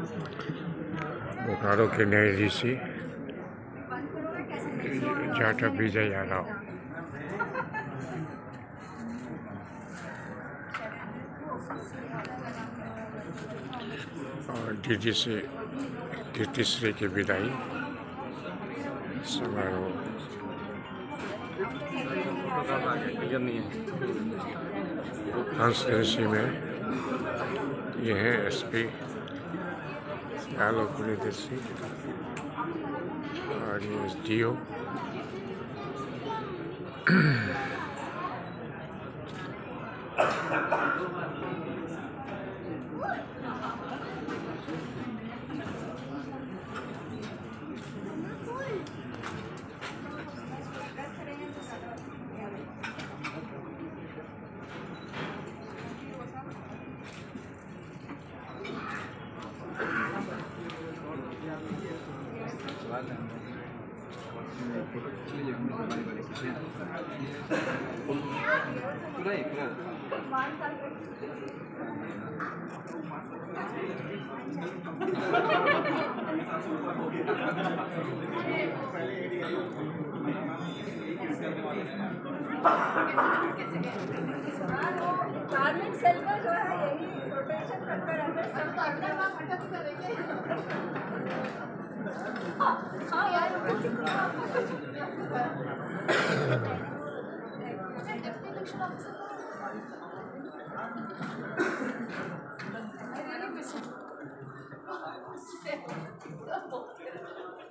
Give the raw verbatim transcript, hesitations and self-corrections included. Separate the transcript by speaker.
Speaker 1: बोकारो के नए डीसी जाटव विजया राव। और डीडीसी कीर्तिश्री की विदाई समारोह। हंस ऋषि में ये है एसपी आलोक ऋषि और ये डीओ।
Speaker 2: गार्मेंट सेल का जो है यही प्रोटेक्शन करता रहता है सब तो अंदर वहाँ भटक करेंगे। हाँ यार deputy election officer I really miss it.